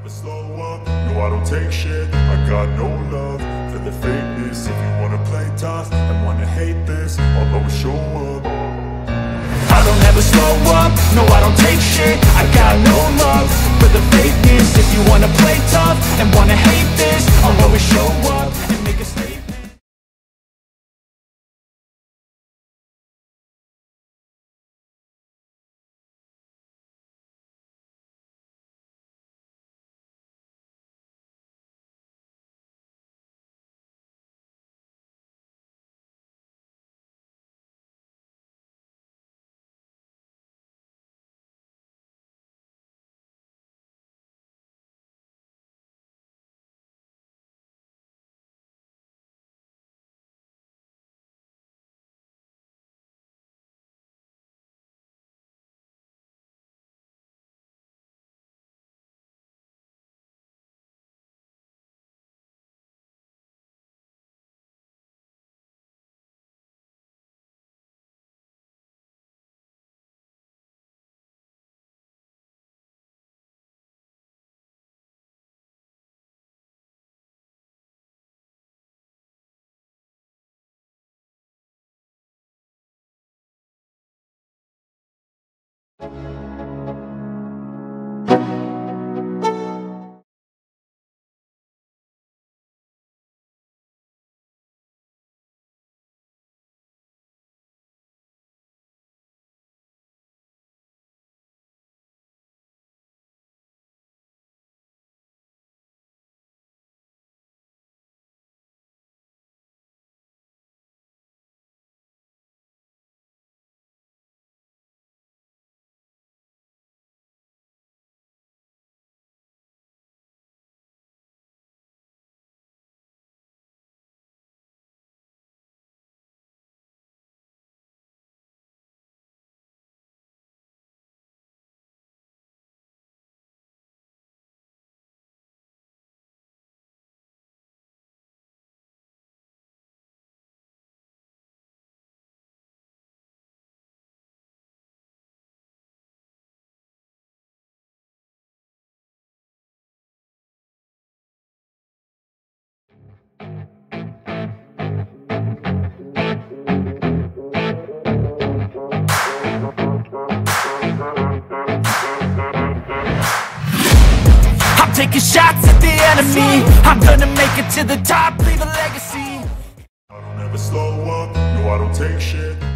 never slow up, no I don't take shit. I got no love for the fakeness. If you wanna play tough and wanna hate this, I'll always show up. I don't ever slow up, no I don't take shit. I got no love for the fakeness. If you wanna play tough and wanna hate this, I'll always show up and make a statement. Taking shots at the enemy, I'm gonna make it to the top, leave a legacy. I don't ever slow up, no I don't take shit.